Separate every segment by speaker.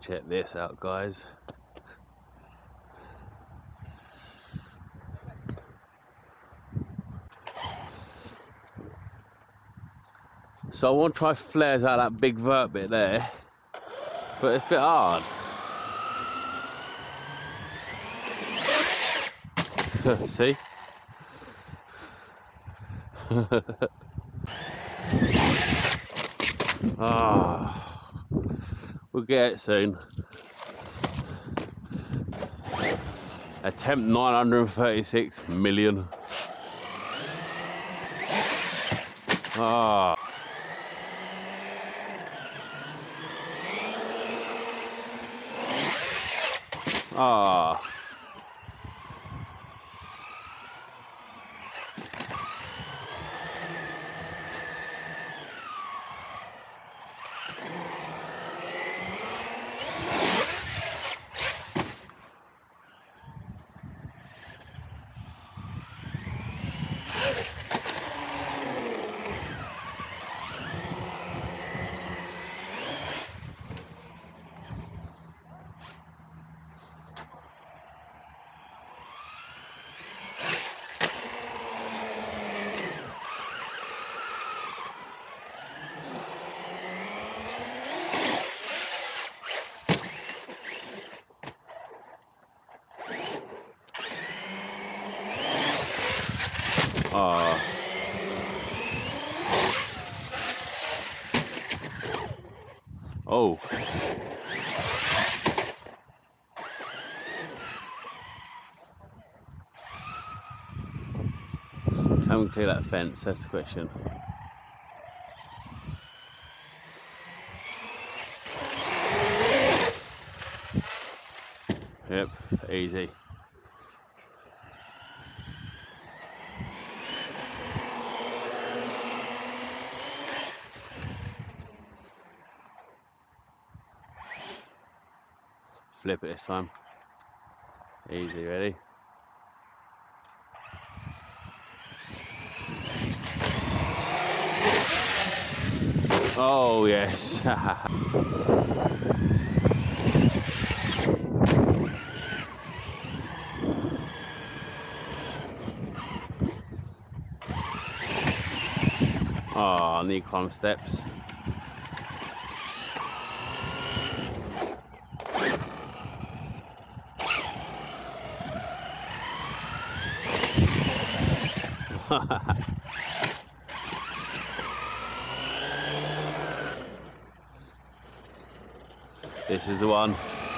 Speaker 1: Check this out, guys. So I want to try flares out that big vert bit there, but it's a bit hard. See? Ah, we'll get it soon. Attempt 936 million. Ah. Ah. Ah. Oh. Can we clear that fence? That's the question. Yep, easy. Flip it this time. Easy, ready? Oh, yes. Oh, I need to climb steps. This is the one.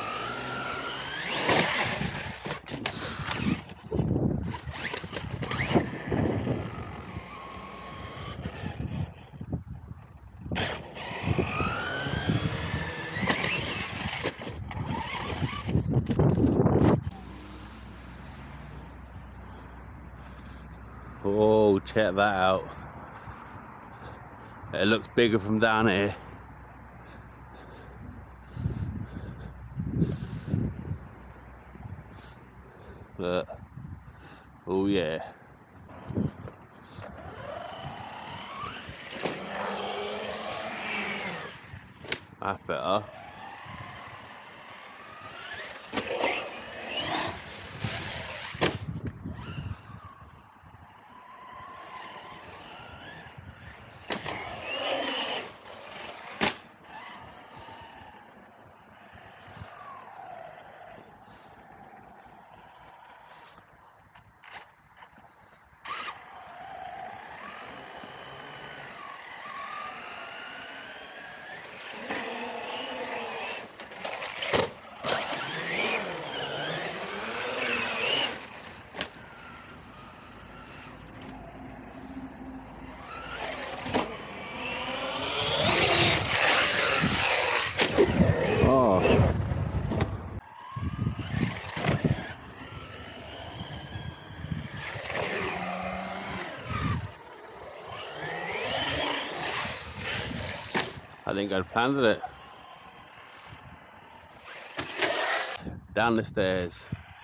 Speaker 1: Oh, check that out. It looks bigger from down here. But, oh yeah. That's better. I didn't go to plan, did it? Down the stairs.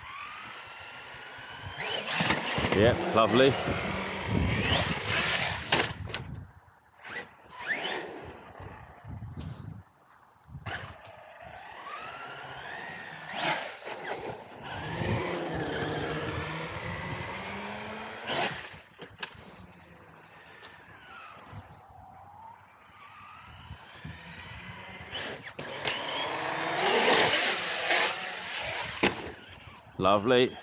Speaker 1: Yep, lovely. Lovely.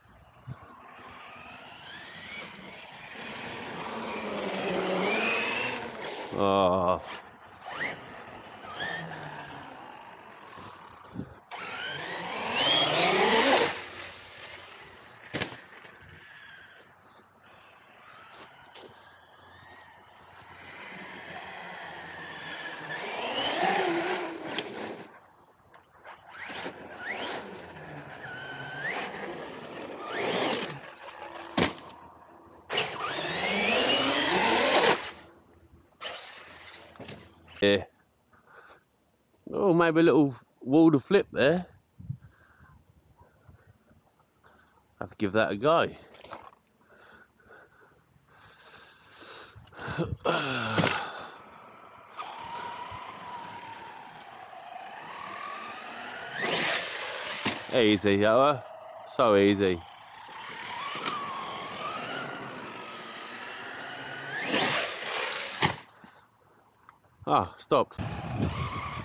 Speaker 1: Oh. Yeah. Oh, maybe a little wall to flip there. Have to give that a go. Easy, Yoa. So easy. Ah, stopped.